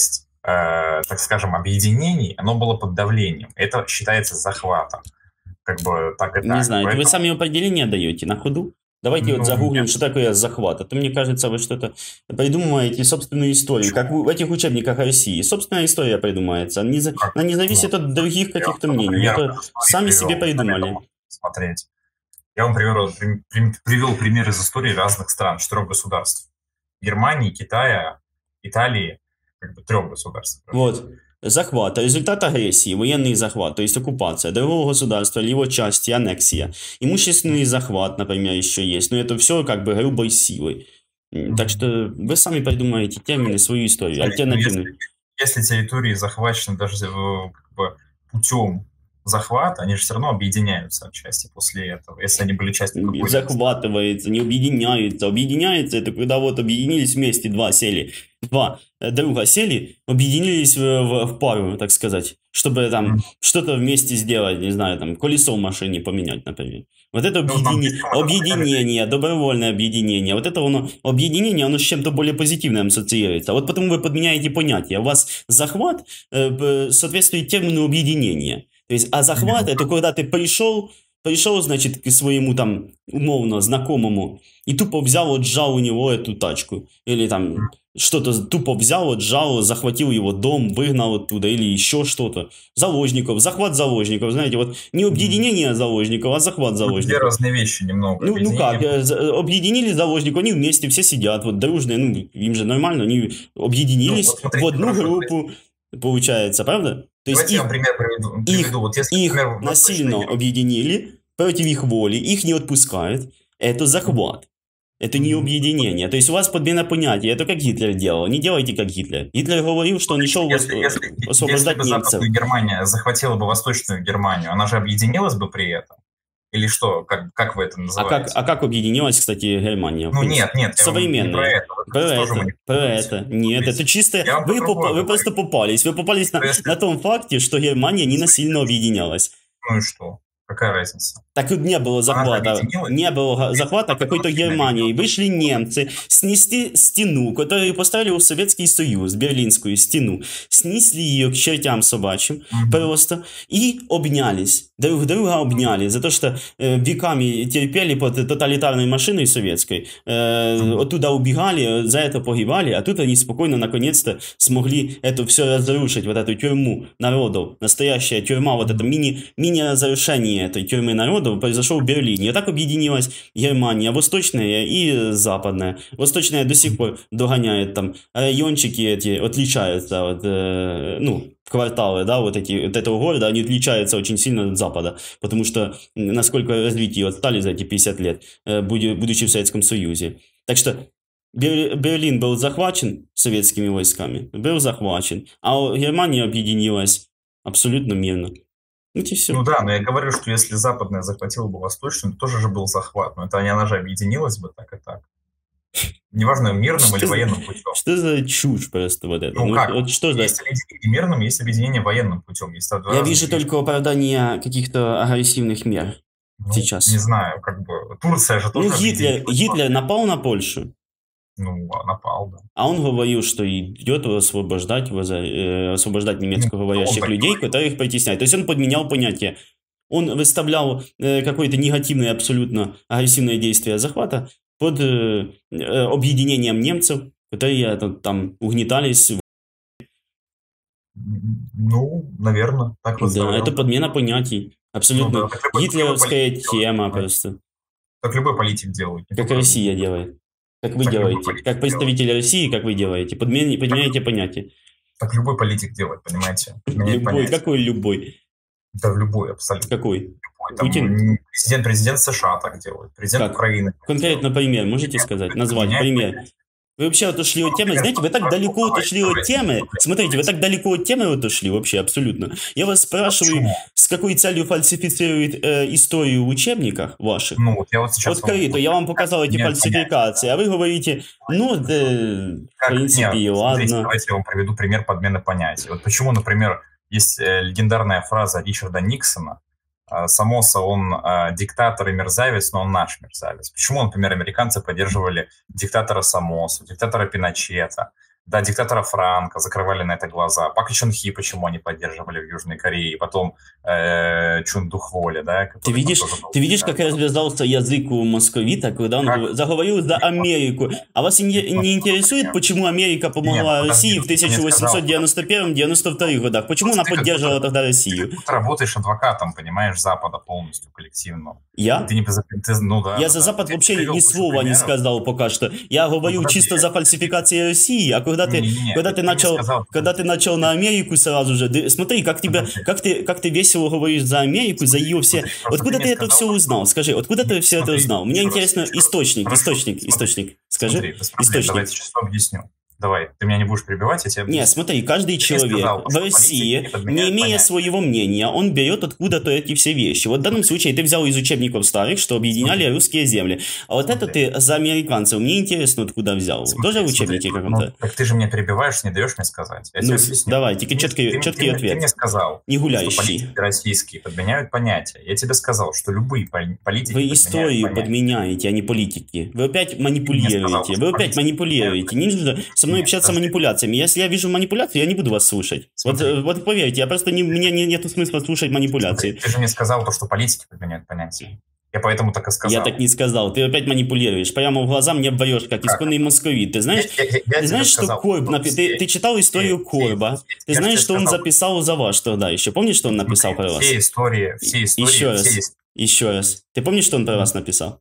э, так скажем, объединений, оно было под давлением. Это считается захватом. Как бы так и так. Не знаю, это вы Поэтому, сами определения даете на ходу? Давайте вот ну, загуглим, нет, что такое захват. А то, мне кажется, вы что-то придумываете собственную историю, как в этих учебниках о России. Собственная история придумается. Она не, за- как, она не ну, зависит от других я каких-то вам мнений. пример Это из истории сами себе привел. Сами это придумали. можете смотреть. Я вам привел, при- при- привел пример из истории разных стран, четырех государств. Германии, Китая, Италии, как бы трех государств. Вот. Захват. Результат агрессии, военный захват, то есть оккупация другого государства или его части, аннексия. Имущественный захват, например, еще есть. Но это все как бы грубой силой. М, Так Мгм. что вы сами придумаете термины, свою историю, Смотрите, ну, если, альтернативную. если территории захвачены даже э, как бы, путем захвата, они же все равно объединяются отчасти после этого, если они были частью какой-либо страны. Захватывается, не объединяется. Объединяется это когда вот объединились вместе, два сели, два э, друга сели, объединились в, в- в пару, так сказать, чтобы там Мгм. что-то вместе сделать, не знаю, там колесо в машине поменять, например. Вот это Ну, нам объедини- письмо это написали, объединение, добровольное объединение, вот это оно, объединение, оно с чем-то более позитивным ассоциируется. Вот потому вы подменяете понятие. У вас захват э, п- соответствует термину объединение. То есть, а захват это когда ты пришел, пришел, значит, к своему там умовно знакомому и тупо взял, вот сжал у него эту тачку. Или там что-то тупо взял, вот сжал, захватил его дом, выгнал оттуда, или еще что-то. Заложников, захват заложников, знаете, вот не объединение заложников, а захват ну, две заложников. разные вещи немного. Ну, ну как, Объединение. э, за- объединили заложников, они вместе все сидят, вот дружные, ну, им же нормально, они Ну, объединились вот в смотрите, одну хорошо. группу, получается, правда? То есть Давайте я их вам пример приведу. их, приведу. Вот если, их например, в Восточной насильно Германии, объединили против их воли, их не отпускают. Это захват. Это не объединение. То есть у вас подмена понятия. Это как Гитлер делал. Не делайте как Гитлер. Гитлер говорил, что он шел если, если, если освобождать бы немцев. Западная Германия захватила бы Восточную Германию, она же объединилась бы при этом? Или что? Как, как вы это А называете? как, а как объединилась, кстати, Германия? Ну нет, нет, я вам не про Современная. это. Вы Про сейчас тоже это, про манипулируете. это. Нет, это чисто... Я вам Вы, про попа- другое вы говорю. просто попались. Вы попались на, Что если- на том факте, что Германия не насильно объединялась. Ну и что? Какая разница? Так тут не было Она же захвата, объединилась. не было захвата какой-то Германии. Вышли немцы, снесли стену, которую поставили в Советский Союз, Берлинскую стену. Снесли ее к чертям собачьим Мгм. просто и обнялись. Друг друга обняли за то, что э, веками терпели под тоталитарной машиной советской. Э, Мгм. оттуда убегали, за это погибали, а тут они спокойно наконец-то смогли это все разрушить, вот эту тюрьму народов. Настоящая тюрьма, вот это мини, мини-разрушение этой тюрьмы народов произошло в Берлине. И так объединилась Германия, восточная и западная. Восточная до сих пор догоняет там райончики эти, отличаются от, э, ну, кварталы, да, вот эти, вот этого города, они отличаются очень сильно от Запада, потому что м, насколько развитие отстали за эти пятьдесят лет, э, будь- будучи в Советском Союзе. Так что Бер- Берлин был захвачен советскими войсками, был захвачен, а Германия объединилась абсолютно мирно. Вот и все. Ну да, но я говорю, что если Западная захватила бы Восточную, то тоже же был захват. Но это не она же объединилась бы так и так. Неважно, мирным или Что за, военным путем. что за чушь просто вот это? Ну Ну, как? вот что за... Есть объединение мирным, есть объединение военным путем. Есть два Я разных вижу вещи. только оправдание каких-то агрессивных мер Ну, сейчас. не знаю, как бы. Турция же тоже Ну, Гитлер, объединилась. Гитлер напал на Польшу, Ну, напал, да. а он говорил, что идет освобождать, воза- э, освобождать немецкоговорящих Ну, он так людей, говорил. которых притесняют. То есть он подменял понятие. Он выставлял э, какое-то негативное, абсолютно агрессивное действие захвата под э, э, объединением немцев, которые э, там угнетались. Ну, наверное, так Да, выставлял. это подмена понятий. Абсолютно Ну да, так любой- гитлеровская любой политик тема делает, просто. Так любой политик делает. не Как только- Россия делает. Как вы Так любой делаете. политик Как представители России, как вы делаете. Подмен- Подменяете понятие. Так любой политик делает, понимаете? Меняет Любой. понятие. Какой любой? Да, любой, абсолютно. Какой? Любой. Там, Путин? м, президент, президент США так делает, президент Как? Украины. так Конкретно делает. пример можете сказать? Назвать Меняет пример. понятие. Вы вообще отошли от темы. Например, Знаете, вы так давайте, далеко давайте, отошли от давайте, темы. давайте, Смотрите, вы давайте. так далеко от темы отошли вообще, абсолютно. Я вас спрашиваю, Почему? с какой целью фальсифицируют э, историю в учебниках ваших? Ну, вот я вот сейчас... вам- Открыто, я вам показал эти Нет, фальсификации, а вы говорите, ну, да, в Как- принципе, нет, смотрите, ладно. давайте я вам приведу пример подмены понятий. Вот почему, например, есть э, легендарная фраза Ричарда Никсона: э, «Самоса, он э, диктатор и мерзавец, но он наш мерзавец». Почему, например, американцы поддерживали диктатора Самосу, диктатора Пиночета, Да, диктатора Франка закрывали на это глаза. Пак и Чон Хи, почему они поддерживали в Южной Корее. И потом э, Чун Духволя, да, Ты видишь, ты видишь, как развязался язык у московита, когда он как? заговорил за Америку. А вас не, не интересует, почему Америка помогла Нет, России в подожди, ты мне тысяча восемьсот девяносто первом — девяносто втором годах? Почему она Просто ты как поддерживала будто, тогда ты Россию? как будто работаешь адвокатом, понимаешь, Запада полностью, коллективно. Я? Ты не ты, ну да, Я да, за да. Запад Ты вообще привел ни кучу слова не примеров. сказал пока что. Я Ну, говорю подожди, чисто за фальсификации России, а когда ты, Не-не-не, когда ты, ты ты мне начал, сказал, когда ты начал на Америку сразу же, да, смотри, как тебя, подожди, как ты, как ты весело говоришь за Америку, за ее все. смотри, просто Откуда ты ты мне это сказал, все что... узнал? Скажи, откуда ты Нет, все это смотри, узнал? Мне еще раз, интересно еще раз. источник, Хорошо, источник, смотри, источник. Скажи, смотри, без проблем, источник. давайте сейчас объясню. Давай, ты меня не будешь перебивать, я тебе Не, объясню. смотри, каждый Ты мне человек сказал, в что России, политики не подменяют имея понятия. своего мнения, он берет откуда-то эти все вещи. Вот в данном случае ты взял из учебников старых, что объединяли Смотри, русские земли. А вот это смотри, ты за американцев. Мне интересно, откуда взял. Тоже в смотри, смотри. учебнике Ну, каком-то? так ты же мне перебиваешь, не даешь мне сказать. Я Ну, тебе с- объясню. давай, только Ты, мне- четкий, ты, мне- ты четкий мне ты мне ответ. сказал, Не что гуляющий. политики российские подменяют понятия. Я тебе сказал, что любые поли- политики Вы подменяют историю понятия. подменяете, а не политики. Вы опять Ты мне сказал, манипулируете. что Вы опять политики подменяют манипулируете. Не нужно со мной Нет, общаться подожди. манипуляциями. Если я вижу манипуляцию, я не буду вас слушать. Вот, Смотри. э, вот поверьте, я просто не, у меня не, нету смысла слушать Смотри, манипуляции. ты же мне сказал то, что политики подменяют понятия. Я поэтому так и сказал. Я так не сказал. Ты опять манипулируешь. Прямо в глаза мне врешь, как Как? исконный московит. Ты знаешь, Я, я- я ты тебе знаешь, что сказал, Корб... что напи- все- Ты, ты читал историю все- Корба. все- Ты я же знаешь, тебе что он сказал, записал за вас тогда еще. Помнишь, что он написал про вас? все истории, все истории, Еще раз. все есть. Еще раз. Ты помнишь, что он про вас написал?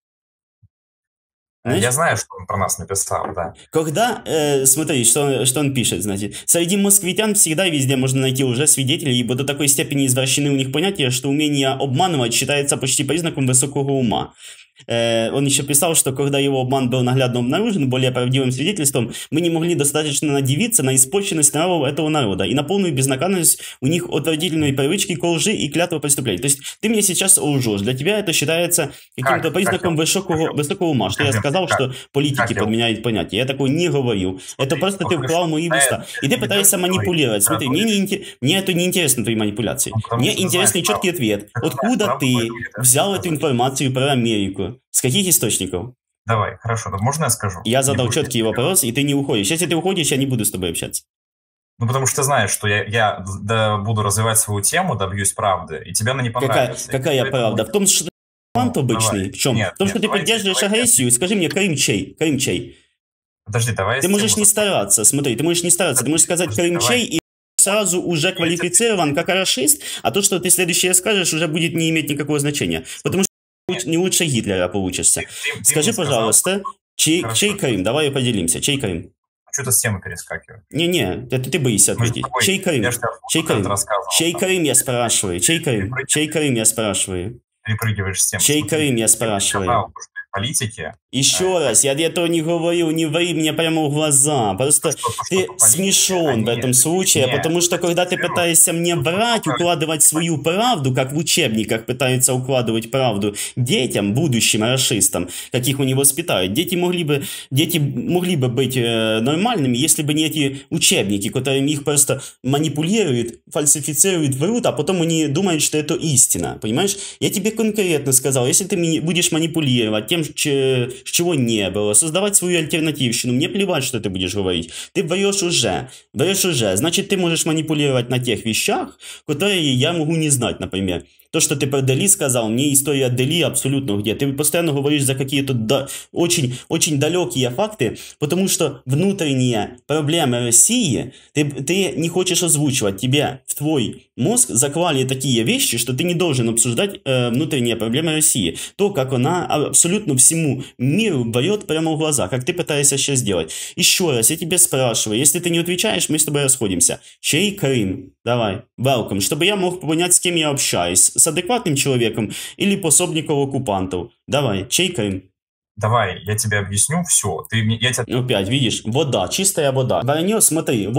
Я Знаешь? знаю, что он про нас написал, да. Когда, э, смотри, что, он- что он пишет, значит. Среди москвитян всегда и везде можно найти лжесвидетелей, ибо до такой степени извращены у них понятия, что умение обманывать считается почти признаком высокого ума. Э, он еще писал, что когда его обман был наглядно обнаружен, более правдивым свидетельством, мы не могли достаточно надивиться на испорченность нравов этого народа и на полную безнаказанность у них отвратительной привычки к лжи и клятва преступлений. То есть ты мне сейчас лжешь. Для тебя это считается каким-то Как? признаком Как? высокого, Как? высокого ума, что я Скажи, сказал, как? что политики Как я? подменяют понятия. Я такой не говорил. Это Смотри, просто ну ты хорошо. вклал мои А уста. это И ты не пытаешься так говорить. манипулировать. Смотри, мне, не, Говоришь. инте- мне это не интересно, твои манипуляции. Ну, потому Мне что ты интересный знаешь четкий правду. ответ. Ты знаешь Откуда правду, ты поэтому я тебе взял хочу эту сказать. информацию про Америку? С каких источников? Давай, хорошо, да можно я скажу? Я Не задал будешь четкий меня вопрос, и ты не уходишь. Если ты уходишь, я не буду с тобой общаться. Ну, потому что ты знаешь, что я, я да, буду развивать свою тему, добьюсь правды, и тебе она не Какая, понравится. И какая поэтому- правда? В том, что ты Ну, фант обычный. давай. В чем? Нет, в том, нет, что ты давайте- поддерживаешь давайте- агрессию. Скажи мне, Крым чей? Крым чей? Подожди, давай я Ты с можешь тему не закончу. стараться. Смотри, ты можешь не стараться. Ты можешь сказать Подожди, Крым давай. чей, и сразу уже квалифицирован как расист, а то, что ты следующее скажешь, уже будет не иметь никакого значения. Потому что не лучше Гитлера получишься. Ты- ты- ты Скажи, мне сказал, пожалуйста, чей, Хорошо. чей Крым? Давай поделимся. Чей Крым? что ты с темы перескакиваешь. Не-не, это ты боишься Мы же ответить. с тобой- Чей Крым? Я же тебе Чей вот это Крым? рассказывал. Чей там. Крым, я спрашиваю? Чей Крым? Чей Крым, я спрашиваю? Перепрыгиваешь с темы. Чей Смотри, Крым, я я спрашиваю? сказал, что политики... Еще раз, я этого не говорил, не ври мне прямо в глаза. Просто что- что ты политики, смешон в они- этом случае, Нет. потому что когда ты Во-первых, пытаешься мне врать, укладывать свою правду, как в учебниках пытаются укладывать правду детям, будущим расистам, каких они воспитают, дети могли бы, дети могли бы быть э, нормальными, если бы не эти учебники, которыми их просто манипулируют, фальсифицируют, врут, а потом они думают, что это истина, понимаешь? Я тебе конкретно сказал, если ты ми- будешь манипулировать тем, че- чего не было, создавать свою альтернативщину, мне плевать, что ты будешь говорить. Ты врешь уже, врешь уже, значит, ты можешь манипулировать на тех вещах, которые я могу не знать, например. То, что ты про Дели сказал, мне история Дели абсолютно где. Ты постоянно говоришь за какие-то да, очень, очень далекие факты, потому что внутренние проблемы России ты, ты не хочешь озвучивать. Тебе в твой мозг заклали такие вещи, что ты не должен обсуждать э, внутренние проблемы России. То, как она абсолютно всему миру бьет прямо в глаза, как ты пытаешься сейчас сделать. Еще раз, я тебе спрашиваю, если ты не отвечаешь, мы с тобой расходимся. Чей Крым? Давай, welcome, чтобы я мог понять, с кем я общаюсь. С адекватным человеком или пособником оккупантов. Давай, чей Крым? Давай, я тебе объясню все. Ты, мне- я тебе... Опять, видишь, вода, чистая вода. Воронье, смотри, вот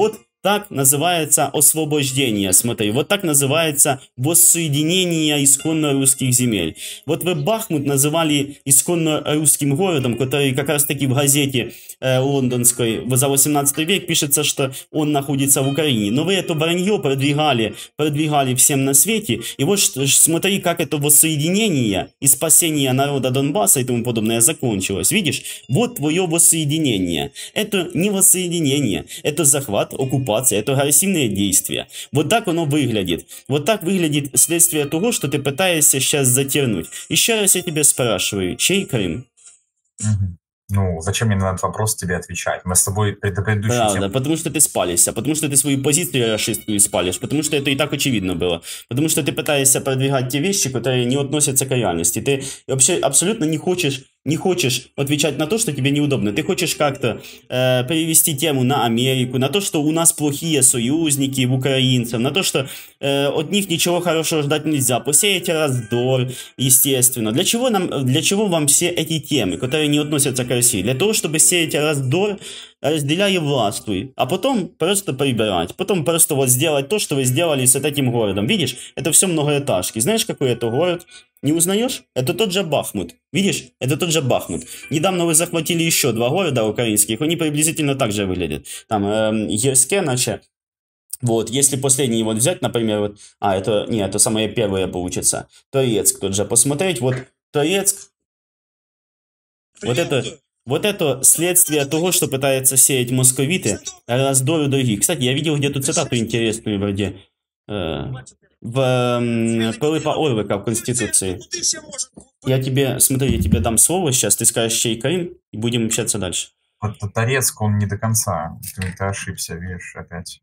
так называется освобождение, смотри, вот так называется воссоединение исконно русских земель. Вот вы Бахмут называли исконно русским городом, который как раз таки в газете э, лондонской за восемнадцатый век пишется, что он находится в Украине. Но вы это вранье продвигали, продвигали всем на свете. И вот смотри, как это воссоединение и спасение народа Донбасса и тому подобное закончилось. Видишь, вот твое воссоединение. Это не воссоединение, это захват, оккупация, это агрессивные действия. Вот так оно выглядит. Вот так выглядит следствие того, что ты пытаешься сейчас затернуть. Еще раз я тебя спрашиваю, чей Крым? Угу. Ну, зачем мне на этот вопрос тебе отвечать? Мы с тобой предыдущий Правда, тем... потому что ты спалишься, потому что ты свою позицию расистскую спалишь, потому что это и так очевидно было, потому что ты пытаешься продвигать те вещи, которые не относятся к реальности. Ты вообще абсолютно не хочешь, не хочешь отвечать на то, что тебе неудобно. Ты хочешь как-то э, перевести тему на Америку, на то, что у нас плохие союзники в украинцев, на то, что э, от них ничего хорошего ждать нельзя, посеять раздор, естественно. Для чего нам, для чего вам все эти темы, которые не относятся к России? Для того, чтобы сеять раздор, разделяя властвуй, а потом просто прибирать, потом просто вот сделать то, что вы сделали с этим городом. Видишь, это все многоэтажки. Знаешь, какой это город? Не узнаешь? Это тот же Бахмут. Видишь? Это тот же Бахмут. Недавно вы захватили еще два города украинских, они приблизительно так же выглядят. Там э, Ерске, наче. Вот, если последний вот взять, например, вот, а, это, не, это самое первое получится. Торецк тот же посмотреть, вот Торецк, вот это... Вот это следствие того, что пытается сеять московиты, раздору других. Кстати, я видел где-то цитату интересную вроде э, в э, Пилипа Орлика в Конституции. Я тебе, смотри, я тебе дам слово сейчас, ты скажешь, чей Крым, и будем общаться дальше. Вот Торецк, он не до конца. Ты, ты ошибся, видишь, опять.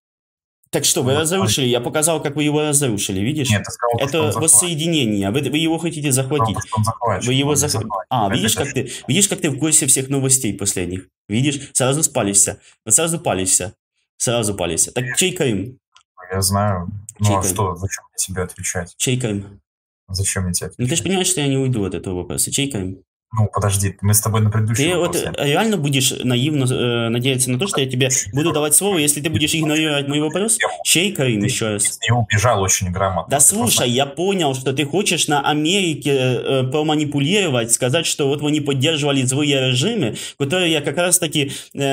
Так что, вы Вот, разрушили? Я показал, как вы его разрушили, видишь? Нет, ты сказал, это что воссоединение. Вы, вы его хотите захватить. Сказал, вы его зах... А, это видишь, как ты, видишь, как ты в курсе всех новостей последних? Видишь? Сразу спалишься. Сразу палишься. Сразу палишься. Так чей Крым? Я знаю. Ну чей а Крым? что, зачем мне тебе отвечать? Чей Крым? Зачем мне тебе отвечать? Ну ты же понимаешь, что я не уйду от этого вопроса. Чей Крым? Ну, подожди, мы с тобой на предыдущий Ты вопрос. вот реально будешь наивно э, надеяться на то, что я тебе буду давать слово, если ты будешь игнорировать мой вопрос? Чей Крым, еще раз? Я убежал очень грамотно. Да слушай, я понял, что ты хочешь на Америке э, проманипулировать, сказать, что вот вы не поддерживали злые режимы, которые я как раз таки...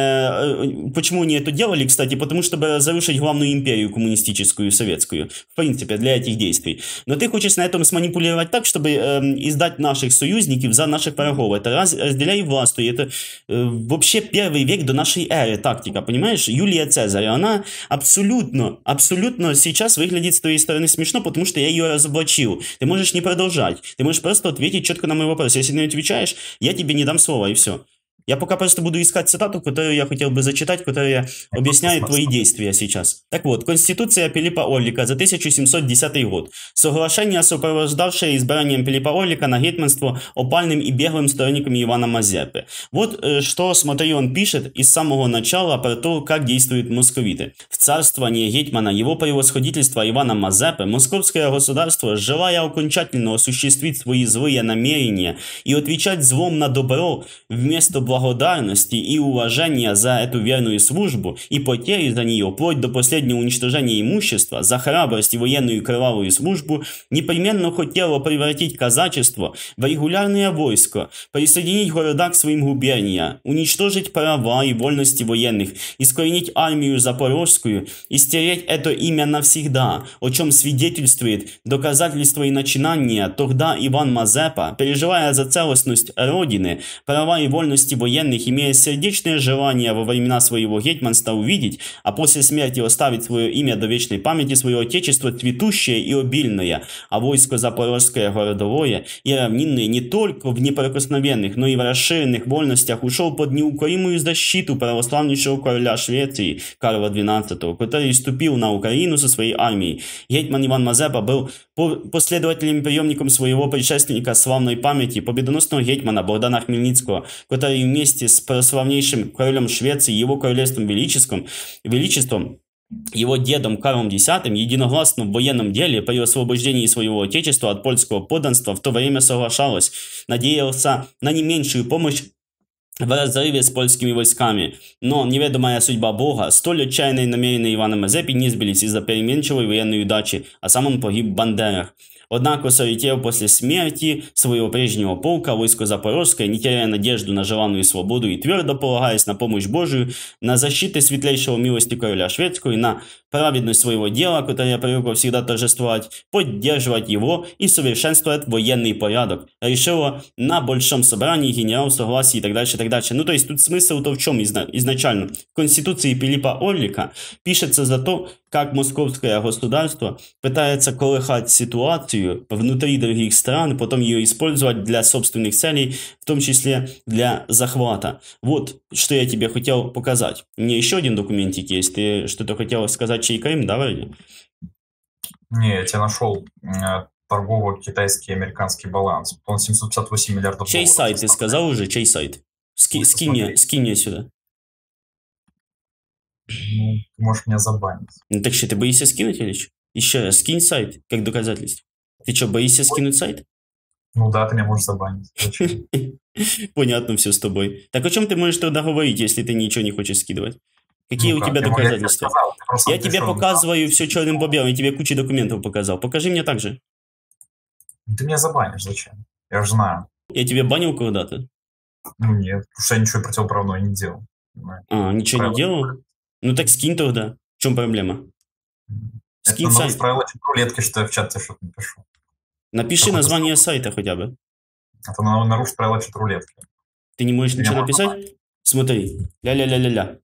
Э, почему они это делали, кстати? Потому чтобы разрушить главную империю коммунистическую, советскую. В принципе, для этих действий. Но ты хочешь на этом сманипулировать так, чтобы э, издать наших союзников за наших врагов. Это раз, разделяй власть. И это э, вообще первый век до нашей эры тактика, понимаешь? Юлия Цезаря, она абсолютно, абсолютно сейчас выглядит с твоей стороны смешно, потому что я ее разоблачил. Ты можешь не продолжать. Ты можешь просто ответить четко на мой вопрос. Если не отвечаешь, я тебе не дам слова, и все. Я пока просто буду искать цитату, которую я хотел бы зачитать, которая объясняет твои действия сейчас. Так вот, Конституция Пилипа Орлика за тысяча семьсот десятый год. Соглашение, сопровождавшее избранием Пилипа Орлика на гетманство опальным и беглым сторонником Ивана Мазепы. Вот э, что, смотри, он пишет из самого начала про то, как действуют московиты. В царствовании гетмана его превосходительства Ивана Мазепы московское государство, желая окончательно осуществить свои злые намерения и отвечать злом на добро, вместо благодарности и уважения за эту верную службу и потери за нее, вплоть до последнего уничтожения имущества, за храбрость и военную кровавую службу, непременно хотело превратить казачество в регулярное войско, присоединить города к своим губерниям, уничтожить права и вольности военных, искоренить армию запорожскую и стереть это имя навсегда, о чем свидетельствует доказательство и начинания. Тогда Иван Мазепа, переживая за целостность Родины, права и вольности военных, имея сердечное желание во времена своего гетманства увидеть, а после смерти оставить свое имя до вечной памяти свое отечество цветущее и обильное, а войско запорожское городовое и равнинное не только в неприкосновенных, но и в расширенных вольностях ушел под неукоримую защиту православнейшего короля Швеции Карла двенадцатого, который вступил на Украину со своей армией. Гетман Иван Мазепа был последователем и приемником своего предшественника славной памяти, победоносного гетмана Богдана Хмельницкого, который вместе с прославнейшим королем Швеции, его королевством величеством, величеством его дедом Карлом Десятым единогласно в военном деле при освобождении своего отечества от польского подданства в то время соглашалось, надеялся на не меньшую помощь в разрыве с польскими войсками. Но неведомая судьба Бога, столь отчаянные намерения Ивана Мазепи не сбылись из-за переменчивой военной удачи, а сам он погиб в Бандерах. Однако, солетев после смерти своего прежнего полка, войско Запорожское, не теряя надежду на желанную свободу и твердо полагаясь на помощь Божию, на защиту светлейшего милости короля шведского и на праведность своего дела, которое привыкло всегда торжествовать, поддерживать его и совершенствовать военный порядок, решило на большом собрании генерал согласия и так дальше, и так дальше. Ну, то есть тут смысл-то в чем изначально? В Конституции Пилипа Орлика пишется за то, как московское государство пытается колыхать ситуацию внутри других стран, потом ее использовать для собственных целей, в том числе для захвата. Вот, что я тебе хотел показать. У меня еще один документик есть. Ты что-то хотел сказать, чей Крым, да, вроде? Не, я тебе нашел э, торгово-китайский и американский баланс. Он семьсот пятьдесят восемь миллиардов чей долларов. Чей сайт, ты сказал уже? Чей сайт? Ски, ну, скинь, мне, скинь мне сюда. Ну, ты можешь меня забанить. Ну так что, ты боишься скинуть или что? Еще раз, скинь сайт, как доказательство. Ты что, боишься скинуть сайт? Ну да, ты меня можешь забанить. Понятно все с тобой. Так о чем ты можешь тогда говорить, если ты ничего не хочешь скидывать? Какие ну у тебя я доказательства? Я, сказал, я тебе показываю все черным по белому, я тебе кучу документов показал. Покажи мне так же. Ты меня забанишь, зачем? Я же знаю. Я тебя банил когда-то? Ну нет, потому что я ничего противоправного не делал. А, ничего правила. Не делал? Ну так скинь тогда. В чем проблема? Скинь это сайт. Правила рулетки, что я в чате что-то напишу. Напиши Какой название сайта хотя бы. Это нарушит правила чат-рулетки. Ты не можешь ты ничего написать? Написать? Смотри. Ля-ля-ля-ля-ля.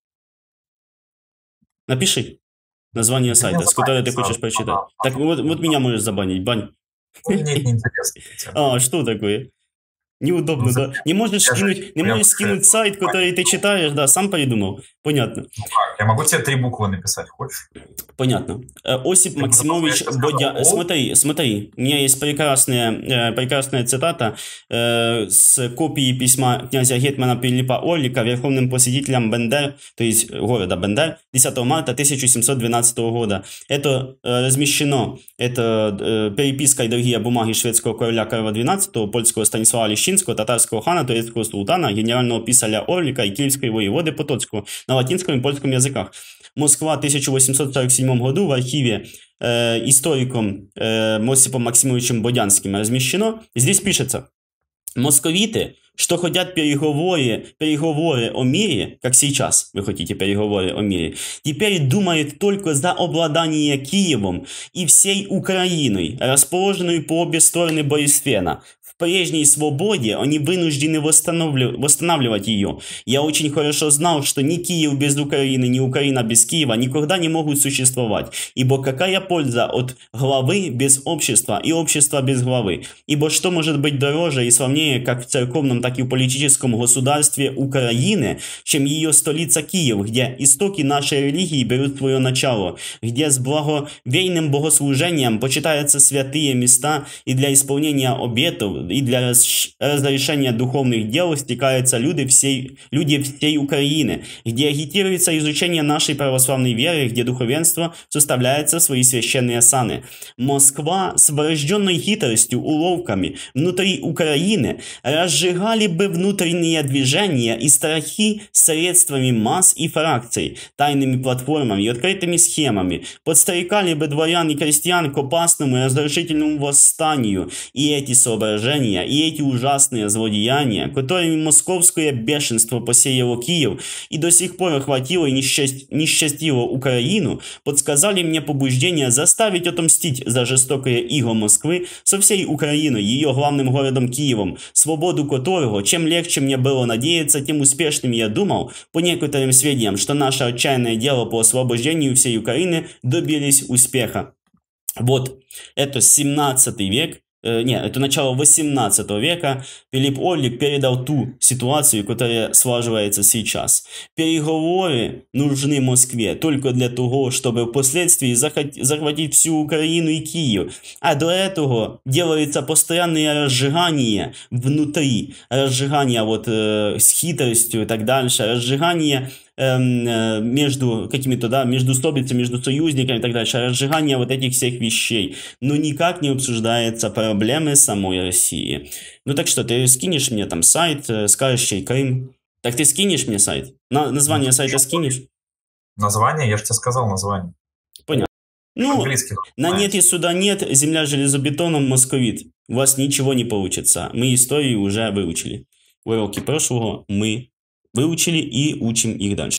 Напиши название ты сайта, с которого ты хочешь прочитать. Да, так вот, вот меня можешь забанить, бань. Мне это неинтересно. А, что такое? Неудобно, ну, да. Не можешь скинуть, не можешь скинуть сайт, который ты читаешь, да, сам придумал. Понятно. Ну как, я могу тебе три буквы написать, хочешь? Понятно. Осип ты Максимович Бодя... Смотри, смотри, у меня есть прекрасная, прекрасная цитата э, с копии письма князя Гетмана Пилипа Орлика верховным посетителям Бендер, то есть города Бендер, десятого марта тысяча семьсот двенадцатого года. Это э, размещено, это э, переписка и другие бумаги шведского короля Карла двенадцатого, польского Станислава Лещинского, татарского хана, турецкого султана, генерального писаря Орлика и киевской воеводы Потоцкого на латинском и польском языках. Москва, тысяча восемьсот сорок седьмом году в архиве э, историком э, Осипом Максимовичем Бодянским размещено. Здесь пишется: московиты, что хотят переговоры, переговоры о мире, как сейчас вы хотите переговоры о мире, теперь думают только за обладание Киевом и всей Украиной, расположенной по обе стороны Борисфена. В прежней свободе они вынуждены восстанавливать ее. Я очень хорошо знал, что ни Киев без Украины, ни Украина без Киева никогда не могут существовать. Ибо какая польза от главы без общества и общества без главы? Ибо что может быть дороже и славнее как в церковном, так и в политическом государстве Украины, чем ее столица Киев, где истоки нашей религии берут свое начало, где с благоверным богослужением почитаются святые места и для исполнения обетов, и для разрешения духовных дел стекаются люди всей, люди всей Украины, где агитируется изучение нашей православной веры, где духовенство составляется свои священные саны. Москва с врожденной хитростью, уловками внутри Украины разжигали бы внутренние движения и страхи средствами масс и фракций, тайными платформами и открытыми схемами, подстрекали бы дворян и крестьян к опасному и разрушительному восстанию, и эти соображения и эти ужасные злодеяния, которыми московское бешенство посеяло Киев и до сих пор охватило и несчастило Украину, подсказали мне побуждение заставить отомстить за жестокое иго Москвы со всей Украиной, ее главным городом Киевом, свободу которого, чем легче мне было надеяться, тем успешным я думал, по некоторым сведениям, что наше отчаянное дело по освобождению всей Украины добились успеха. Вот, это семнадцатый век. Нет, это начало восемнадцатого века. Пилип Орлик передал ту ситуацию, которая слаживается сейчас. Переговоры нужны Москве только для того, чтобы впоследствии захватить всю Украину и Киев. А до этого делается постоянное разжигание внутри. Разжигание вот э, с хитростью и так дальше. Разжигание эм, э, между какими-то, да, между столбицами, между союзниками и так дальше, разжигание вот этих всех вещей. Но никак не обсуждается проблемы самой России. Ну так что, ты скинешь мне там сайт, э, скажешь, чей Крым? Так ты скинешь мне сайт? На, название сайта скинешь? Название? Я же тебе сказал название. Понятно. Ну, Английский. на нет и суда нет, земля железобетоном, московит. У вас ничего не получится. Мы историю уже выучили. Уроки прошлого мы выучили и учим их дальше.